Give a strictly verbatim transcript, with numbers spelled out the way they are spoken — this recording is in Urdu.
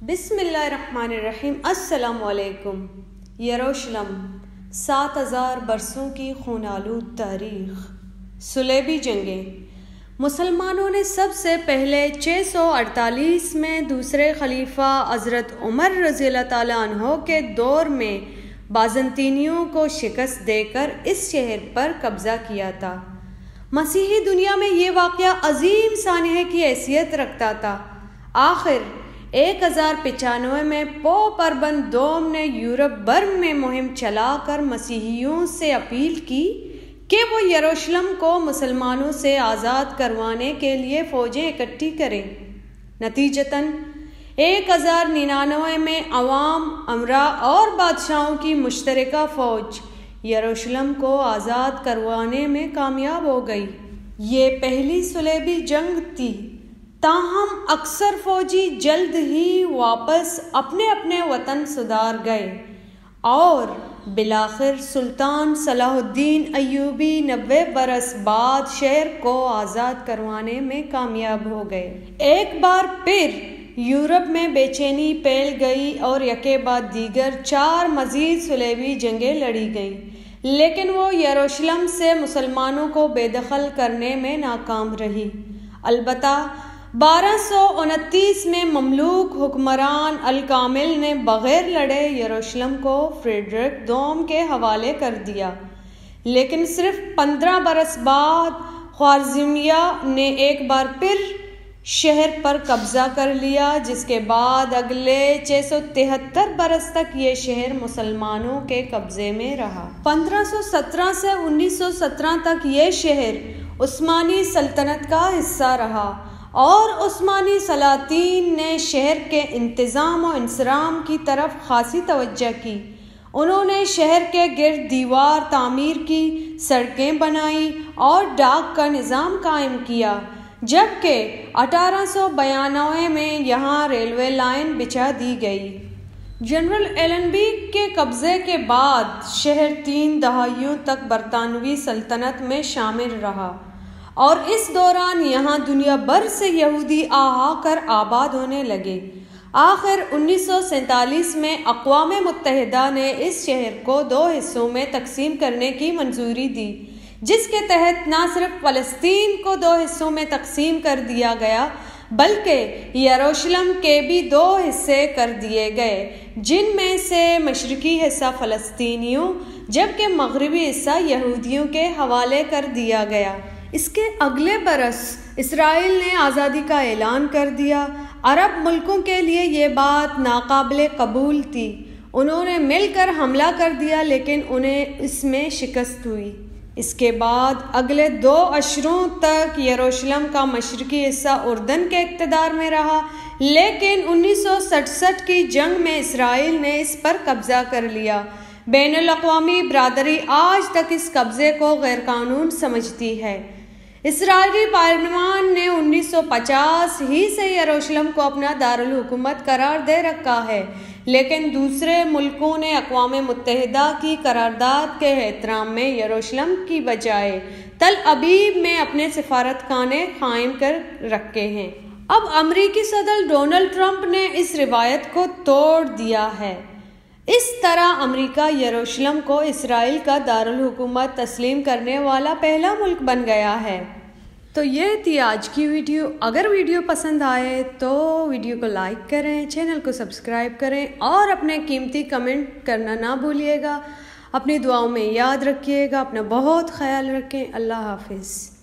بسم اللہ الرحمن الرحیم۔ السلام علیکم۔ یروشلم، سات ہزار برسوں کی خون آلود تاریخ۔ صلیبی جنگیں۔ مسلمانوں نے سب سے پہلے چھ سو اڑتالیس میں دوسرے خلیفہ حضرت عمر رضی اللہ تعالیٰ عنہ کے دور میں بازنطینیوں کو شکست دے کر اس شہر پر قبضہ کیا تھا۔ مسیحی دنیا میں یہ واقعہ عظیم سانحے کی حیثیت رکھتا تھا۔ آخر ایک ہزار پچانوے میں پوپ اربن دوم نے یورپ بھر میں مہم چلا کر مسیحیوں سے اپیل کی کہ وہ یروشلم کو مسلمانوں سے آزاد کروانے کے لیے فوجیں اکٹھی کریں۔ نتیجتاً ایک ہزار ننانوے میں عوام، امراء اور بادشاہوں کی مشترکہ فوج یروشلم کو آزاد کروانے میں کامیاب ہو گئی۔ یہ پہلی صلیبی جنگ تھی، تاہم اکثر فوجی جلد ہی واپس اپنے اپنے وطن سدھار گئے اور بالآخر سلطان صلاح الدین ایوبی نوے برس بعد شہر کو آزاد کروانے میں کامیاب ہو گئے۔ ایک بار پھر یورپ میں بے چینی پھیل گئی اور یکے بعد دیگر چار مزید صلیبی جنگیں لڑی گئیں، لیکن وہ یروشلم سے مسلمانوں کو بے دخل کرنے میں ناکام رہی۔ البتہ بارہ سو انتیس میں مملوک حکمران الکامل نے بغیر لڑے یروشلم کو فریڈرک دوم کے حوالے کر دیا، لیکن صرف پندرہ برس بعد خوارزمیہ نے ایک بار پھر شہر پر قبضہ کر لیا، جس کے بعد اگلے چھ سو تہتر برس تک یہ شہر مسلمانوں کے قبضے میں رہا۔ پندرہ سو سترہ سے انیس سو سترہ تک یہ شہر عثمانی سلطنت کا حصہ رہا اور عثمانی سلاطین نے شہر کے انتظام و انصرام کی طرف خاصی توجہ کی۔ انہوں نے شہر کے گرد دیوار تعمیر کی، سڑکیں بنائی اور ڈاک کا نظام قائم کیا، جبکہ اٹھارہ سو بیانوے میں یہاں ریلوے لائن بچھا دی گئی۔ جنرل ایلنبی کے قبضے کے بعد شہر تین دہائیوں تک برطانوی سلطنت میں شامل رہا اور اس دوران یہاں دنیا بھر سے یہودی آ آ کر آباد ہونے لگے۔ آخر انیس سو سینتالیس میں اقوام متحدہ نے اس شہر کو دو حصوں میں تقسیم کرنے کی منظوری دی، جس کے تحت نہ صرف فلسطین کو دو حصوں میں تقسیم کر دیا گیا بلکہ یروشلم کے بھی دو حصے کر دیے گئے، جن میں سے مشرقی حصہ فلسطینیوں جبکہ مغربی حصہ یہودیوں کے حوالے کر دیا گیا۔ اس کے اگلے برس اسرائیل نے آزادی کا اعلان کر دیا۔ عرب ملکوں کے لیے یہ بات ناقابل قبول تھی۔ انہوں نے مل کر حملہ کر دیا، لیکن انہیں اس میں شکست ہوئی۔ اس کے بعد اگلے دو عشروں تک یروشلم کا مشرقی حصہ اردن کے اقتدار میں رہا، لیکن انیس سو سڑسٹھ کی جنگ میں اسرائیل نے اس پر قبضہ کر لیا۔ بین الاقوامی برادری آج تک اس قبضے کو غیر قانون سمجھتی ہے۔ اسرائیلی پارلیمان نے انیس سو پچاس ہی سے یروشلم کو اپنا دارالحکومت قرار دے رکھا ہے، لیکن دوسرے ملکوں نے اقوام متحدہ کی قرارداد کے احترام میں یروشلم کی بجائے تل ابیب میں اپنے سفارت خانے قائم کر رکھے ہیں۔ اب امریکی صدر ڈونلڈ ٹرمپ نے اس روایت کو توڑ دیا ہے۔ اس طرح امریکہ یروشلم کو اسرائیل کا دارالحکومت تسلیم کرنے والا پہلا ملک بن گیا ہے۔ تو یہ تھی آج کی ویڈیو۔ اگر ویڈیو پسند آئے تو ویڈیو کو لائک کریں، چینل کو سبسکرائب کریں اور اپنے قیمتی کمنٹ کرنا نہ بھولیے گا۔ اپنی دعاؤں میں یاد رکھیے گا، اپنا بہت خیال رکھیں۔ اللہ حافظ۔